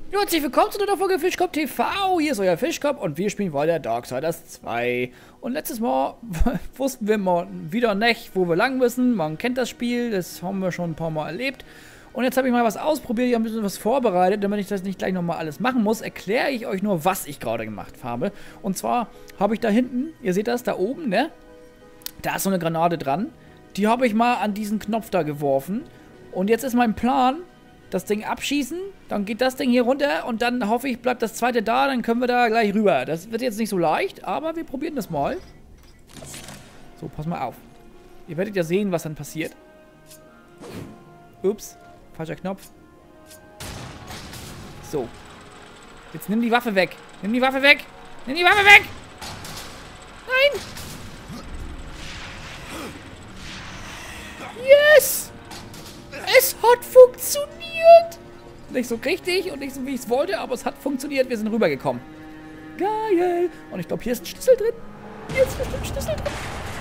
Ja, herzlich willkommen zu der Folge Fischkopf TV. Hier ist euer Fischkopf und wir spielen weiter Darksiders 2. Und letztes Mal wussten wir mal wieder nicht, wo wir lang müssen. Man kennt das Spiel, das haben wir schon ein paar Mal erlebt. Und jetzt habe ich mal was ausprobiert, ich habe ein bisschen was vorbereitet. Damit ich das nicht gleich nochmal alles machen muss, erkläre ich euch nur, was ich gerade gemacht habe. Und zwar habe ich da hinten, ihr seht das, da oben, ne? Da ist so eine Granate dran. Die habe ich mal an diesen Knopf da geworfen. Und jetzt ist mein Plan, das Ding abschießen, dann geht das Ding hier runter und dann hoffe ich, bleibt das zweite da, dann können wir da gleich rüber. Das wird jetzt nicht so leicht, aber wir probieren das mal. So, pass mal auf. Ihr werdet ja sehen, was dann passiert. Ups, falscher Knopf. So. Jetzt nimm die Waffe weg. Nimm die Waffe weg. Nimm die Waffe weg. Nein. Yes. Es hat funktioniert. Nicht so richtig und nicht so, wie ich es wollte, aber es hat funktioniert. Wir sind rübergekommen. Geil. Und ich glaube, hier ist ein Schlüssel drin. Hier ist ein Schlüssel drin.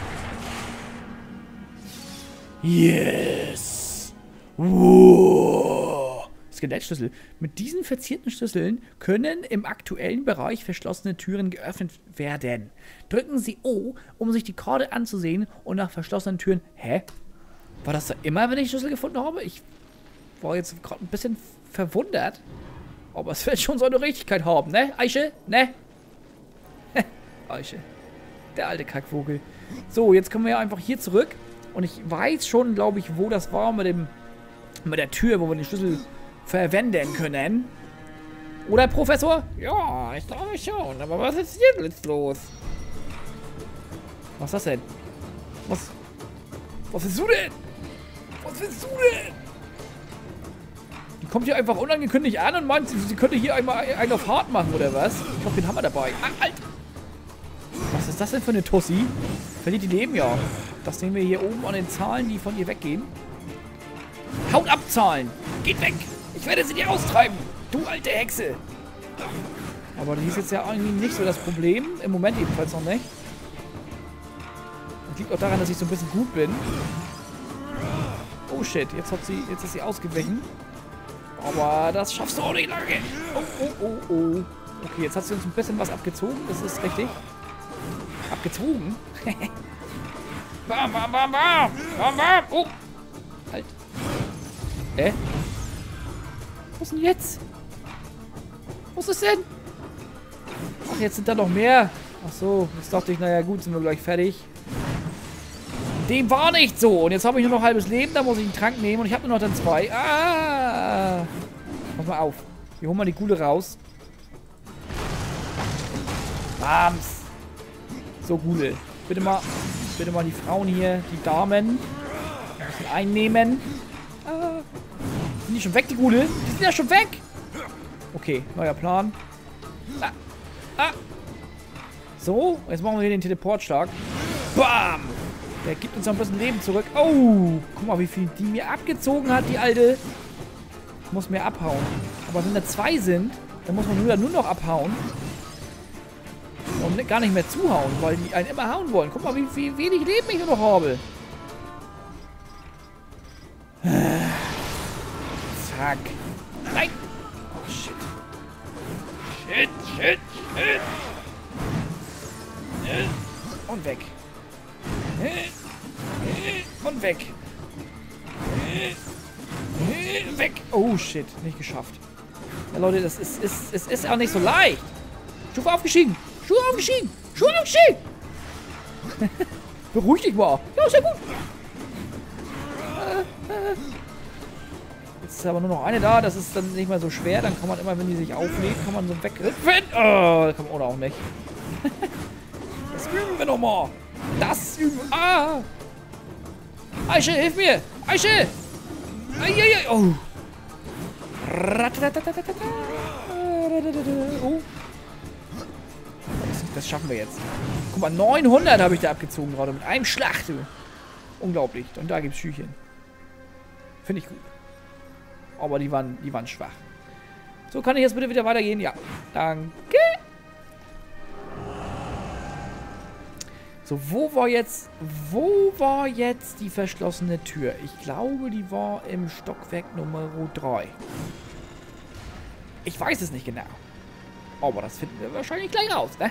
Yes. Wow. Skelettschlüssel. Mit diesen verzierten Schlüsseln können im aktuellen Bereich verschlossene Türen geöffnet werden. Drücken Sie O, um sich die Karte anzusehen und nach verschlossenen Türen... Hä? War das da immer, wenn ich Schlüssel gefunden habe? Ich war jetzt gerade ein bisschen verwundert. Aber es wird schon so eine Richtigkeit haben, ne? Eiche? Ne? Eiche. Der alte Kackvogel. So, jetzt kommen wir ja einfach hier zurück. Und ich weiß schon, glaube ich, wo das war mit der Tür, wo wir den Schlüssel verwenden können. Oder, Professor? Ja, ich glaube schon. Aber was ist hier jetzt los? Was ist das denn? Was willst du denn? Was willst du denn? Die kommt hier einfach unangekündigt an und meint, sie könnte hier einmal einen auf hart machen, oder was? Ich glaube, den haben wir dabei. Ah, Alter! Was ist das denn für eine Tussi? Verliert die Leben, ja. Das sehen wir hier oben an den Zahlen, die von ihr weggehen. Haut ab, Zahlen! Geht weg! Ich werde sie dir austreiben! Du alte Hexe! Aber die ist jetzt ja irgendwie nicht so das Problem. Im Moment jedenfalls noch nicht. Das liegt auch daran, dass ich so ein bisschen gut bin. Oh shit, jetzt ist sie ausgewichen. Aber das schaffst du auch nicht lange. Oh. Okay, jetzt hat sie uns ein bisschen was abgezogen. Das ist richtig. Abgezogen? Bam, bam, bam, bam! Bam, bam! Oh! Halt. Was denn jetzt? Was ist denn? Ach, jetzt sind da noch mehr. Ach so, jetzt dachte ich, naja gut, sind wir gleich fertig. Dem war nicht so. Und jetzt habe ich nur noch halbes Leben. Da muss ich einen Trank nehmen. Und ich habe nur noch dann 2. Ah! Pass mal auf. Wir holen mal die Gule raus. Bams. So, Gule. Bitte mal die Frauen hier, die Damen. Ein bisschen einnehmen. Ah. Sind die schon weg, die Gule? Die sind ja schon weg. Okay, neuer Plan. So, jetzt machen wir hier den Teleport stark. Bam! Der gibt uns noch ein bisschen Leben zurück. Oh, guck mal, wie viel die mir abgezogen hat, die Alte. Ich muss mehr abhauen. Aber wenn da 2 sind, dann muss man nur noch abhauen. Und gar nicht mehr zuhauen, weil die einen immer hauen wollen. Guck mal, wie wenig Leben ich nur noch habe. Zack. Nein. Oh, shit. Shit. Und weg. Und weg. Weg. Oh, shit. Nicht geschafft. Ja, Leute, es ist auch nicht so leicht. Stufe aufgestiegen. Beruhig dich mal. Ja, ist ja gut. Jetzt ist aber nur noch eine da. Das ist dann nicht mehr so schwer. Dann kann man immer, wenn die sich auflädt, kann man so wegriffen. Oh, kann man auch nicht. Das üben wir nochmal. Das üben. Ah! Eiche, hilf mir! Eiche! Eieiei! Oh! Oh! Das schaffen wir jetzt. Guck mal, 900 habe ich da abgezogen gerade mit einem Schlag, du. Unglaublich. Und da gibt's Schüchen. Finde ich gut. Aber die waren schwach. So, kann ich jetzt bitte wieder weitergehen? Ja. Danke. So, wo war jetzt die verschlossene Tür? Ich glaube, die war im Stockwerk Nummer 3. Ich weiß es nicht genau. Aber das finden wir wahrscheinlich gleich raus, ne?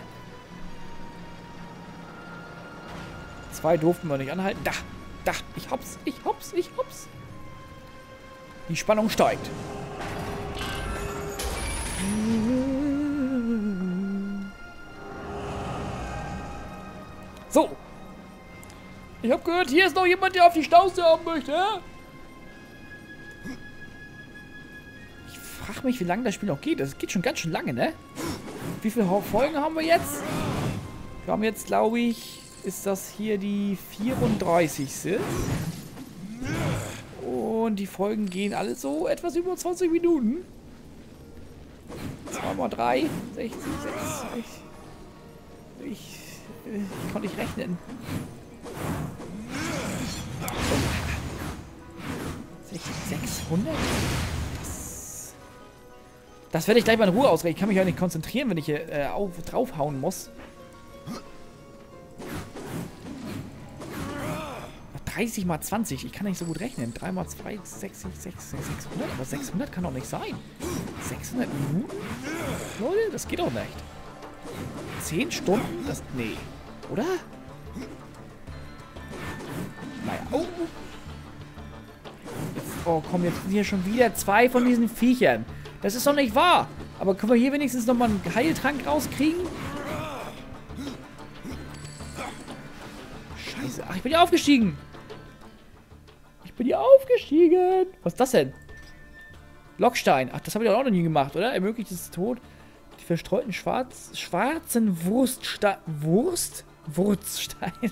2 durften wir nicht anhalten. Da, ich hops. Die Spannung steigt. So. Ich habe gehört, hier ist noch jemand, der auf die Stausee haben möchte. Ich frage mich, wie lange das Spiel noch geht. Das geht schon ganz schön lange, ne? Wie viele Folgen haben wir jetzt? Wir haben jetzt, glaube ich, ist das hier die 34. Und die Folgen gehen alle so etwas über 20 Minuten. 2 mal 3, 16, 6. Ich konnte nicht rechnen. 600? Das werde ich gleich mal in Ruhe ausrechnen. Ich kann mich ja nicht konzentrieren, wenn ich hier draufhauen muss. 30 mal 20. Ich kann nicht so gut rechnen. 3 mal 2, 600. Aber 600 kann doch nicht sein. 600 Minuten? Leute, das geht doch nicht. 10 Stunden? Das... Nee. Oder? Naja. Oh. Jetzt, oh, komm, jetzt sind hier schon wieder 2 von diesen Viechern. Das ist doch nicht wahr. Aber können wir hier wenigstens nochmal einen Heiltrank rauskriegen? Scheiße. Ach, ich bin hier aufgestiegen. Was ist das denn? Lockstein. Ach, das habe ich auch noch nie gemacht, oder? Ermöglicht es Tod. Die verstreuten schwarzen Wurststeine.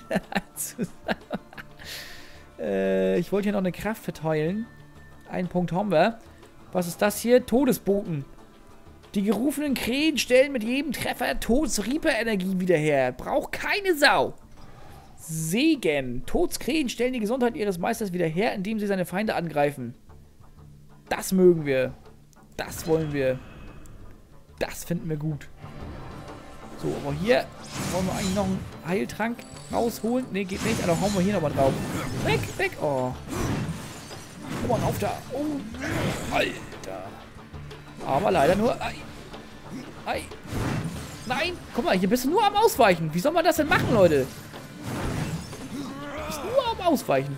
Ich wollte hier noch eine Kraft verteilen. Einen Punkt haben wir. Was ist das hier? Todesboten. Die gerufenen Krähen stellen mit jedem Treffer Todsreaper-Energie wieder her. Braucht keine Sau. Segen. Todskrähen stellen die Gesundheit ihres Meisters wieder her, indem sie seine Feinde angreifen. Das mögen wir. Das wollen wir. Das finden wir gut. So, aber hier wollen wir eigentlich noch einen Heiltrank rausholen. Ne, geht nicht. Also hauen wir hier nochmal drauf. Weg. Oh. Guck mal auf da. Oh. Alter. Aber leider nur... Ei. Nein. Guck mal, hier bist du nur am Ausweichen. Wie soll man das denn machen, Leute? Nur am Ausweichen.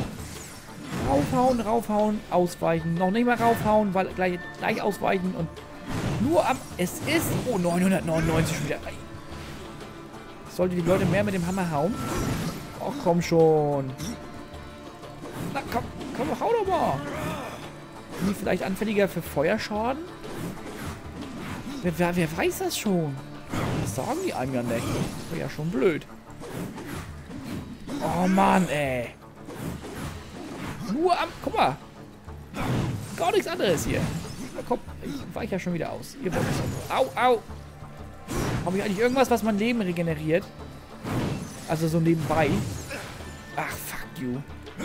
Raufhauen, ausweichen. Noch nicht mal raufhauen, weil gleich ausweichen und nur am... Es ist... Oh, 999 schon wieder. Ich sollte die Leute mehr mit dem Hammer hauen. Ach, komm schon. Na, komm, hau doch mal. Sind die vielleicht anfälliger für Feuerschaden? Wer weiß das schon? Das sagen die einem ja nicht. Das wäre ja schon blöd. Oh Mann, ey. Nur am... Guck mal. Gar nichts anderes hier. Na, komm, ich weiche ja schon wieder aus. Ihr wollt es auch. Au. Habe ich eigentlich irgendwas, was mein Leben regeneriert? Also so nebenbei. Ach, fuck you.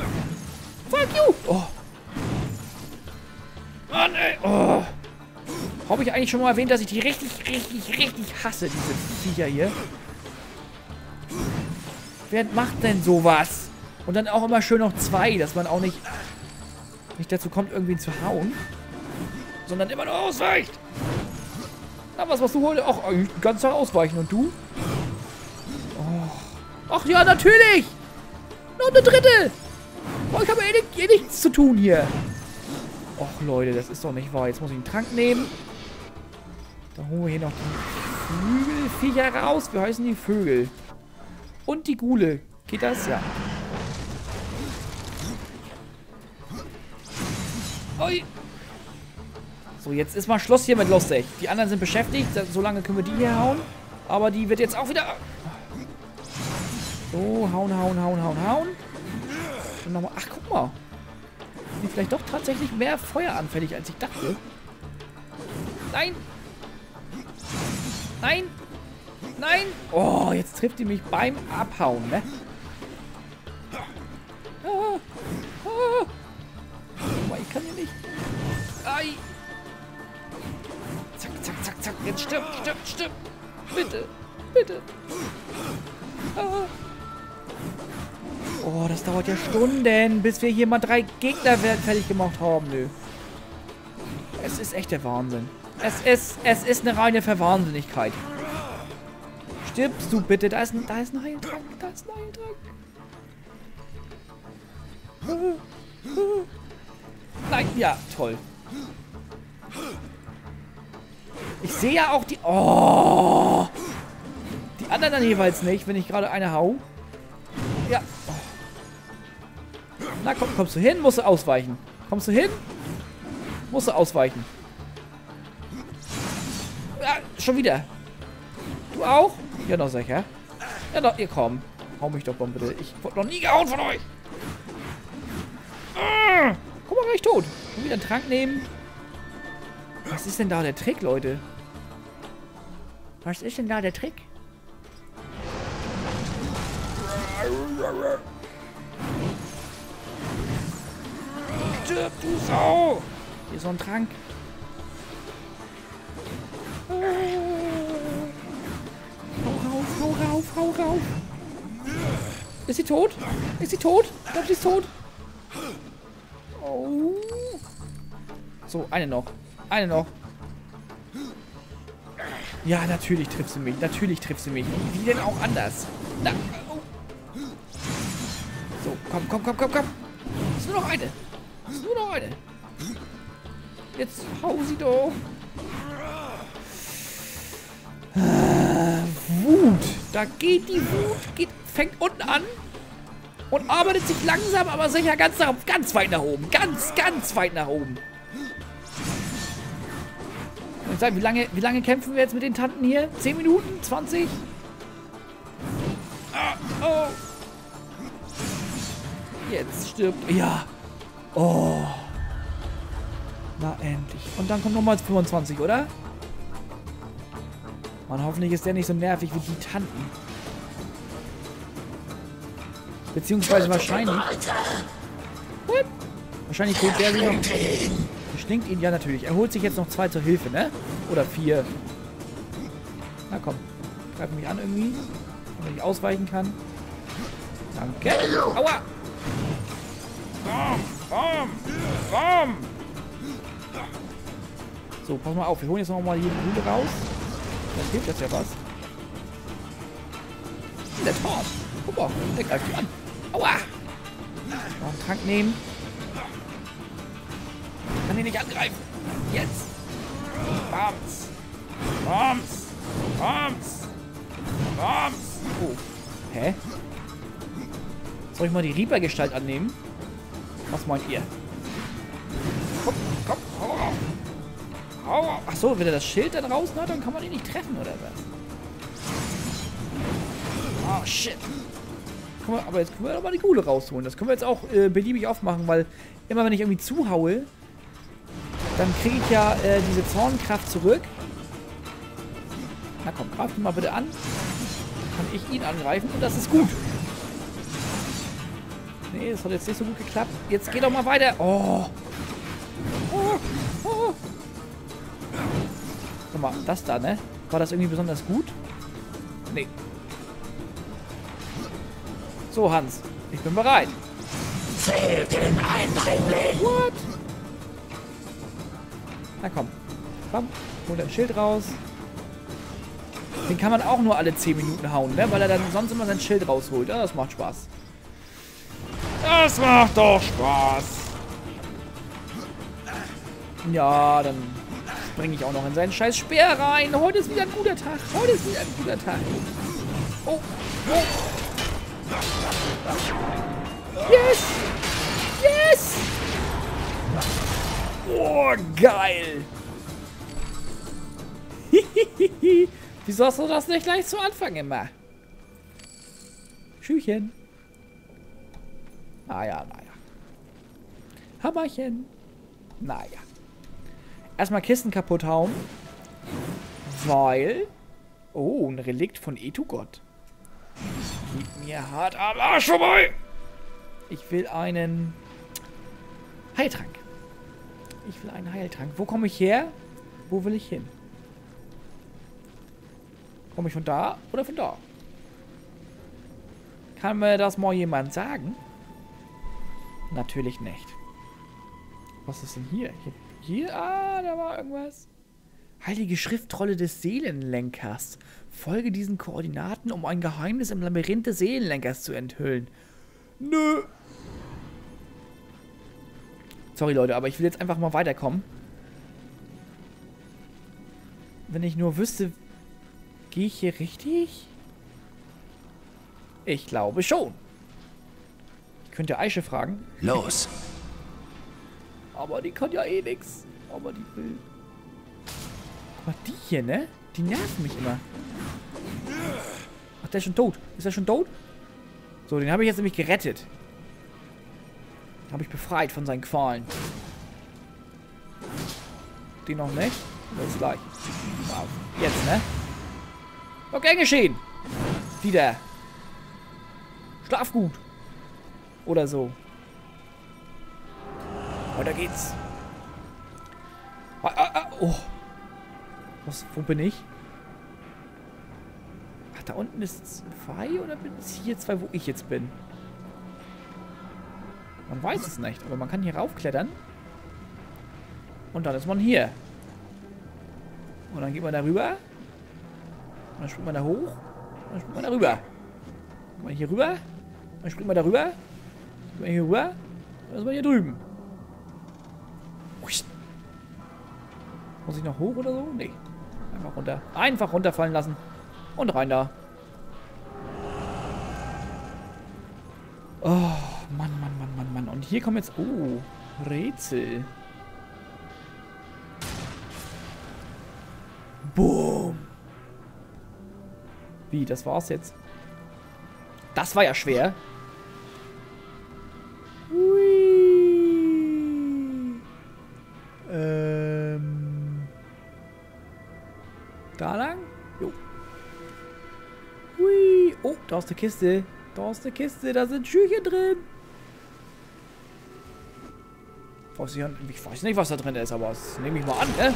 Oh. Mann, ey. Oh. Habe ich eigentlich schon mal erwähnt, dass ich die richtig hasse, diese Viecher hier? Wer macht denn sowas? Und dann auch immer schön noch 2, dass man auch nicht dazu kommt, irgendwie zu hauen. Sondern immer nur ausweicht. Na, was machst du heute? Ach, eigentlich den ganzen Tag ausweichen. Und du? Oh. Ach ja, natürlich! Noch eine dritte! Oh, ich habe eh nichts zu tun hier. Och, Leute, das ist doch nicht wahr. Jetzt muss ich einen Trank nehmen. Dann holen wir hier noch die Flügelviecher raus. Wie heißen die Vögel? Und die Gule. Geht das? Ja. Oi. So, jetzt ist mal Schluss hier mit lustig. Die anderen sind beschäftigt. Solange können wir die hier hauen. Aber die wird jetzt auch wieder... So, hauen. Und nochmal... Ach, guck mal. Sind die vielleicht doch tatsächlich mehr feueranfällig, als ich dachte. Nein. Oh, jetzt trifft die mich beim Abhauen, ne? Oh, ich kann hier nicht. Ei. Zack. Jetzt stirb. Bitte. Ah. Oh, das dauert ja Stunden, bis wir hier mal 3 Gegner fertig gemacht haben. Nö. Es ist echt der Wahnsinn. Es ist eine reine Verwahnsinnigkeit. Stirbst du bitte? Da ist ein Heiltrank. Da ist ein Heiltrank. Nein, ja, toll. Ich sehe ja auch die... Oh! Die anderen dann jeweils nicht, wenn ich gerade eine hau. Ja. Na komm, kommst du hin? Musst du ausweichen. Kommst du hin? Musst du ausweichen. Ja, schon wieder. Du auch? Ja, noch sicher. Ja, doch, ihr komm. Hau mich doch mal bitte. Ich wurde noch nie gehauen von euch. Guck mal, gleich tot. Schon wieder einen Trank nehmen. Was ist denn da der Trick, Leute? Was ist denn da der Trick? Stirb, du Sau! Hier ist so ein Trank. Hau rauf. Ist sie tot? Ist sie tot? Ich glaube, sie ist tot. Oh. So, eine noch. Eine noch. Ja, natürlich trifft sie mich. Natürlich trifft sie mich. Wie denn auch anders? Na. Oh. So, komm. Ist nur noch eine. Ist nur noch eine. Jetzt hau sie doch. Wut. Da geht die Wut. Fängt unten an. Und arbeitet sich langsam, aber sicher ganz weit nach oben. Ganz weit nach oben. Und sagen, wie lange kämpfen wir jetzt mit den Tanten hier? 10 Minuten? 20? Oh. Jetzt stirbt... Ja. Oh. Na, endlich. Und dann kommt nochmal 25, oder? Mann, hoffentlich ist der nicht so nervig wie die Tanten. Beziehungsweise wahrscheinlich... What? Wahrscheinlich holt der sich noch... Stinkt ihn, ja natürlich. Er holt sich jetzt noch 2 zur Hilfe, ne? Oder 4. Na komm. Greif mich an irgendwie. Damit ich ausweichen kann. Danke. Aua! Komm! So, pass mal auf. Wir holen jetzt noch mal hier die Hülle raus. Dann hilft das ja was. Der Tor. Guck mal, der greift die an. Aua! Noch einen Trank nehmen. Kann ihn nicht angreifen. Jetzt. Bams! Oh. Hä? Soll ich mal die Reaper-Gestalt annehmen? Was meint ihr? Komm, hau auf! Achso, wenn er das Schild dann raus hat, dann kann man ihn nicht treffen, oder was? Oh, shit. Aber jetzt können wir doch mal die Gule rausholen. Das können wir jetzt auch beliebig aufmachen, weil immer wenn ich irgendwie zuhaue, dann kriege ich ja diese Zornkraft zurück. Na komm, greif ihn mal bitte an. Kann ich ihn angreifen und das ist gut. Nee, das hat jetzt nicht so gut geklappt. Jetzt geht doch mal weiter. Oh. Guck mal, das da, ne? War das irgendwie besonders gut? Nee. So, Hans. Ich bin bereit. Fehlt den Eindringling. What? Na komm. Komm, hol dein Schild raus. Den kann man auch nur alle 10 Minuten hauen, ne? Weil er dann sonst immer sein Schild rausholt. Ja, das macht Spaß. Das macht doch Spaß! Ja, dann springe ich auch noch in seinen scheiß Speer rein. Heute ist wieder ein guter Tag. Oh. Yes! Oh, geil! Wieso hast du das nicht gleich zu Anfang immer? Schüchen. Naja. Hammerchen. Naja. Erstmal Kisten kaputt hauen. Weil... Oh, ein Relikt von Etugot. Gib mir hart am Arsch vorbei! Ich will einen... Heiltrank. Wo komme ich her? Wo will ich hin? Komme ich von da oder von da? Kann mir das mal jemand sagen? Natürlich nicht. Was ist denn hier? Hier? Ah, da war irgendwas. Heilige Schriftrolle des Seelenlenkers. Folge diesen Koordinaten, um ein Geheimnis im Labyrinth des Seelenlenkers zu enthüllen. Nö. Sorry, Leute, aber ich will jetzt einfach mal weiterkommen. Wenn ich nur wüsste, gehe ich hier richtig? Ich glaube schon. Ich könnte Aische fragen. Los. Aber die kann ja eh nix. Aber die will... Guck mal, die hier, ne? Die nerven mich immer. Ach, der ist schon tot. Ist er schon tot? So, den habe ich jetzt nämlich gerettet. Den habe ich befreit von seinen Qualen. Den noch nicht? Das ist gleich. Wow. Jetzt, ne? Okay, geschehen. Wieder. Schlaf gut. Oder so. Weiter geht's. Oh. Wo bin ich? Ach, da unten ist 2 oder bin es hier 2, wo ich jetzt bin? Man weiß es nicht, aber man kann hier raufklettern. Und dann ist man hier. Und dann geht man da rüber. Und dann springt man da hoch. Und dann springt man da rüber. Geht man hier rüber. Dann springt man da rüber. Geht man hier rüber. Dann ist man hier drüben. Muss ich noch hoch oder so? Nee. Einfach runter. Einfach runterfallen lassen. Und rein da. Oh, Mann, Mann, Mann, Mann, Mann. Und hier kommen jetzt... Oh, Rätsel. Boom. Wie, das war's jetzt? Das war ja schwer. Hui. Da lang? Jo. Hui. Oh, da ist eine Kiste. Da ist eine Kiste. Da sind Schüchen drin. Ich weiß nicht, was da drin ist, aber das nehme ich mal an, ne?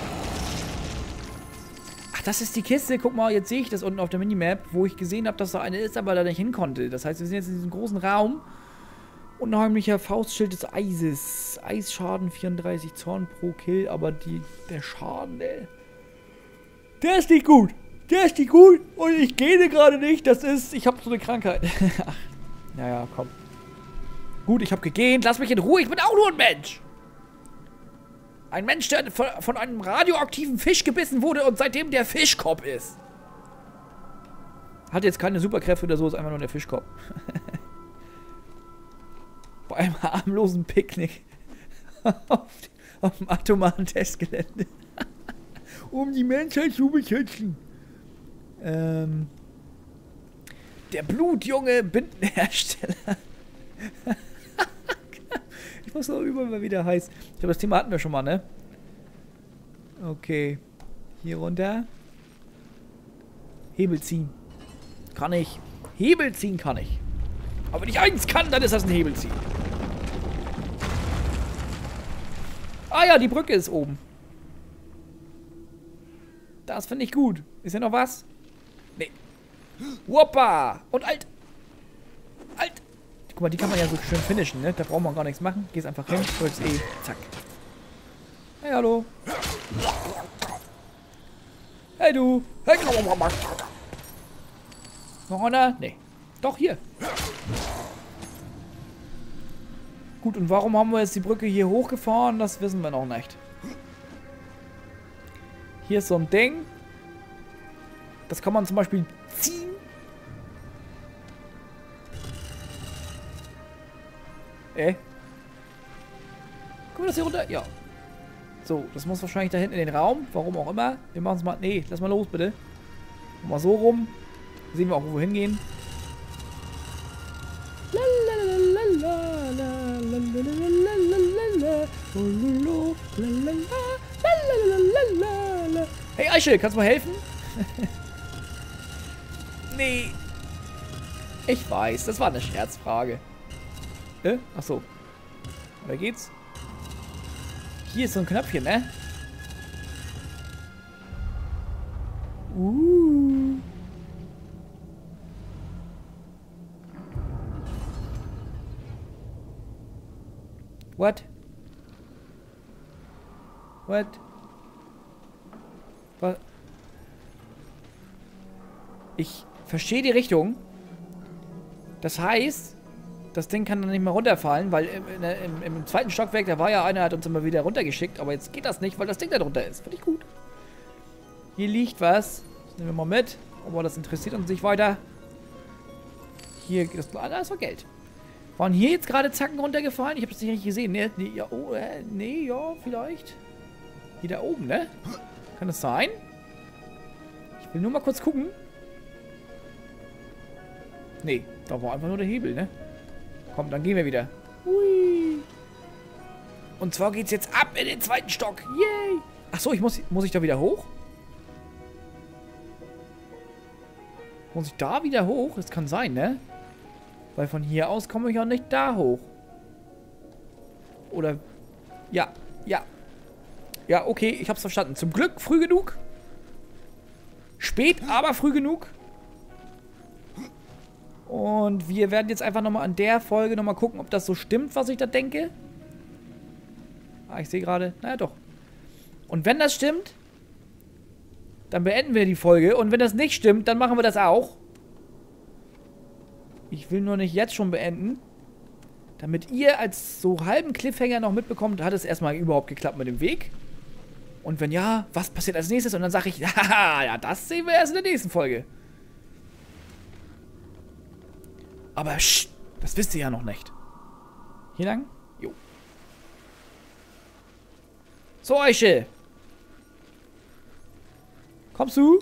Ach, das ist die Kiste. Guck mal, jetzt sehe ich das unten auf der Minimap, wo ich gesehen habe, dass da eine ist, aber da nicht hin konnte. Das heißt, wir sind jetzt in diesem großen Raum. Unheimlicher Faustschild des Eises. Eisschaden 34 Zorn pro Kill, aber der Schaden, ey. Der ist nicht gut. Der ist nicht gut. Und ich gehe gerade nicht. Das ist... Ich habe so eine Krankheit. Ach, naja, komm. Gut, ich habe gegähnt. Lass mich in Ruhe. Ich bin auch nur ein Mensch. Ein Mensch, der von einem radioaktiven Fisch gebissen wurde und seitdem der Fischkopf ist. Hat jetzt keine Superkräfte oder so. Ist einfach nur der Fischkopf. Bei einem harmlosen Picknick. auf dem atomaren Testgelände. Um die Menschheit zu beschützen. Der blutjunge Bindenhersteller. Ich muss noch überall wieder heiß. Ich glaube, das Thema hatten wir schon mal, ne? Okay. Hier runter. Hebel ziehen. Kann ich. Hebel ziehen kann ich. Aber wenn ich eins kann, dann ist das ein Hebel ziehen. Ah ja, die Brücke ist oben. Das finde ich gut. Ist hier noch was? Nee. Woppa! Und alt! Alt! Guck mal, die kann man ja so schön finishen, ne? Da braucht man gar nichts machen. Gehst einfach hin, drückst E. Zack. Hey, hallo. Hey, du. Hey, noch einer? Nee. Doch, hier. Gut, und warum haben wir jetzt die Brücke hier hochgefahren? Das wissen wir noch nicht. Hier ist so ein Ding. Das kann man zum Beispiel ziehen. Guck mal das hier runter? Ja. So, das muss wahrscheinlich da hinten in den Raum. Warum auch immer. Wir machen es mal... Nee, lass mal los, bitte. Mal so rum. Sehen wir auch, wo wir hingehen. Hey Aische, kannst du mal helfen? Nee. Ich weiß, das war eine Scherzfrage. Achso. Oder geht's? Hier ist so ein Knöpfchen, ne? What? What? Ich verstehe die Richtung. Das heißt, das Ding kann dann nicht mehr runterfallen, weil im zweiten Stockwerk, da war ja einer, hat uns immer wieder runtergeschickt, aber jetzt geht das nicht, weil das Ding da drunter ist. Finde ich gut. Hier liegt was. Das nehmen wir mal mit. Aber das interessiert uns nicht weiter. Hier, das war Geld. Waren hier jetzt gerade Zacken runtergefallen? Ich habe das nicht richtig gesehen. Nee, ja, oh, nee, ja, vielleicht. Hier da oben, ne? Kann das sein? Ich will nur mal kurz gucken. Nee, da war einfach nur der Hebel, ne? Komm, dann gehen wir wieder. Hui. Und zwar geht's jetzt ab in den zweiten Stock. Yay! Achso, muss ich da wieder hoch? Muss ich da wieder hoch? Das kann sein, ne? Weil von hier aus komme ich auch nicht da hoch. Oder... Ja, ja. Ja, okay, ich hab's verstanden. Zum Glück früh genug. Spät, aber früh genug. Und wir werden jetzt einfach nochmal an der Folge nochmal gucken, ob das so stimmt, was ich da denke. Ah, ich sehe gerade... Naja, doch. Und wenn das stimmt, dann beenden wir die Folge. Und wenn das nicht stimmt, dann machen wir das auch. Ich will nur nicht jetzt schon beenden. Damit ihr als so halben Cliffhanger noch mitbekommt, hat es erstmal überhaupt geklappt mit dem Weg. Und wenn ja, was passiert als nächstes? Und dann sage ich, haha, ja, das sehen wir erst in der nächsten Folge. Aber das wisst ihr ja noch nicht. Hier lang? Jo. So, Eiche. Kommst du?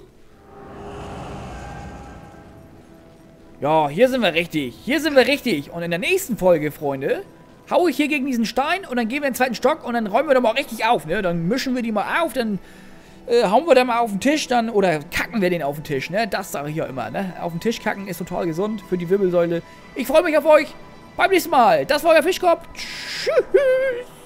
Ja, hier sind wir richtig. Hier sind wir richtig. Und in der nächsten Folge, Freunde, haue ich hier gegen diesen Stein und dann gehen wir in den zweiten Stock und dann räumen wir da mal richtig auf, ne? Dann mischen wir die mal auf, dann hauen wir da mal auf den Tisch, dann, oder kacken wir den auf den Tisch, ne? Das sage ich ja immer, ne? Auf den Tisch kacken ist total gesund für die Wirbelsäule. Ich freue mich auf euch. Beim nächsten Mal. Das war euer Fischkopf. Tschüss.